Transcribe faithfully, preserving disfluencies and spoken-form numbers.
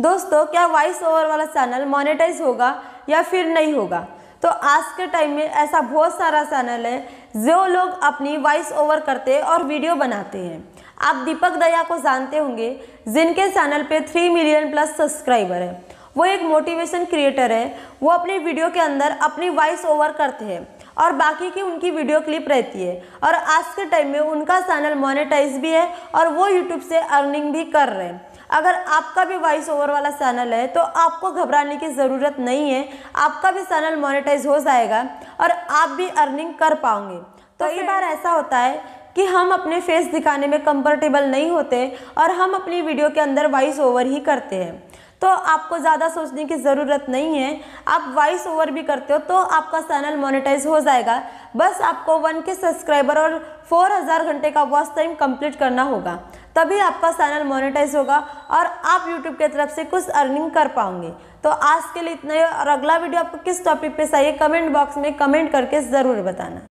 दोस्तों, क्या voice over वाला चैनल मोनेटाइज होगा या फिर नहीं होगा? तो आज के टाइम में ऐसा बहुत सारा चैनल है जो लोग अपनी वॉइस ओवर करते हैं और वीडियो बनाते हैं। आप दीपक दया को जानते होंगे, जिनके चैनल पे थ्री मिलियन प्लस सब्सक्राइबर है। वो एक मोटिवेशन क्रिएटर है। वो अपनी वीडियो के अंदर अपनी वॉइस ओवर करते हैं और बाकी की उनकी वीडियो क्लिप रहती है, और आज के टाइम में उनका चैनल मोनेटाइज भी है और वो यूट्यूब से अर्निंग भी कर रहे हैं। अगर आपका भी वॉइस ओवर वाला चैनल है तो आपको घबराने की ज़रूरत नहीं है, आपका भी चैनल मोनेटाइज हो जाएगा और आप भी अर्निंग कर पाओगे। तो कई बार ऐसा होता है कि हम अपने फेस दिखाने में कंफर्टेबल नहीं होते और हम अपनी वीडियो के अंदर वॉइस ओवर ही करते हैं। तो आपको ज़्यादा सोचने की ज़रूरत नहीं है, आप वॉइस ओवर भी करते हो तो आपका चैनल मोनेटाइज हो जाएगा। बस आपको वन के सब्सक्राइबर और फोर हज़ार घंटे का वॉच टाइम कंप्लीट करना होगा, तभी आपका चैनल मोनेटाइज होगा और आप यूट्यूब की तरफ से कुछ अर्निंग कर पाओगे। तो आज के लिए इतना ही, और अगला वीडियो आपको किस टॉपिक पे चाहिए कमेंट बॉक्स में कमेंट करके ज़रूर बताना।